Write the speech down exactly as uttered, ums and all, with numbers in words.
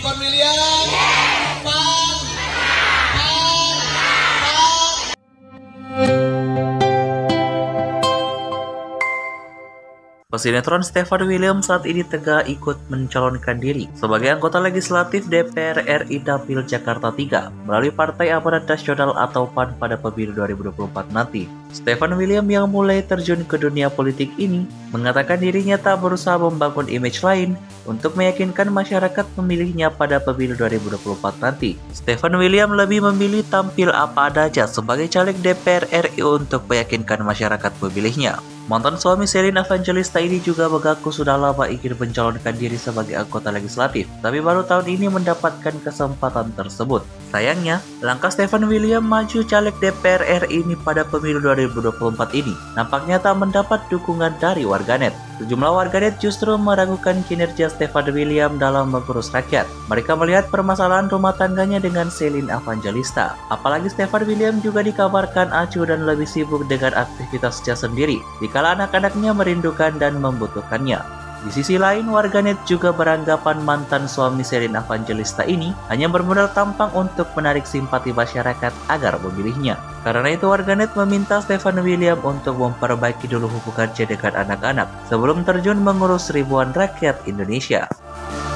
Stefan William. Pan. Pesinetron Stefan William saat ini tengah ikut mencalonkan diri sebagai anggota legislatif D P R R I Dapil Jakarta tiga melalui Partai Amanat Nasional atau P A N pada pemilu dua ribu dua puluh empat nanti. Stefan William yang mulai terjun ke dunia politik ini mengatakan dirinya tak berusaha membangun image lain untuk meyakinkan masyarakat memilihnya pada pemilu dua ribu dua puluh empat nanti. Stefan William lebih memilih tampil apa adanya sebagai caleg D P R R I untuk meyakinkan masyarakat memilihnya. Mantan suami Sherlyn Evangelista ini juga mengaku sudah lama ingin mencalonkan diri sebagai anggota legislatif, tapi baru tahun ini mendapatkan kesempatan tersebut. Sayangnya, langkah Stefan William maju caleg D P R R I ini pada pemilu dua ribu dua puluh empat ini nampaknya tak mendapat dukungan dari warganet. Sejumlah warganet justru meragukan kinerja Stefan William dalam mengurus rakyat. Mereka melihat permasalahan rumah tangganya dengan Sherlyn Evangelista. Apalagi Stefan William juga dikabarkan acuh dan lebih sibuk dengan aktivitasnya sendiri, dikala anak-anaknya merindukan dan membutuhkannya. Di sisi lain, warganet juga beranggapan mantan suami Sherlyn Evangelista ini hanya bermodal tampang untuk menarik simpati masyarakat agar memilihnya. Karena itu, warganet meminta Stefan William untuk memperbaiki dulu hubungannya dengan anak-anak sebelum terjun mengurus ribuan rakyat Indonesia.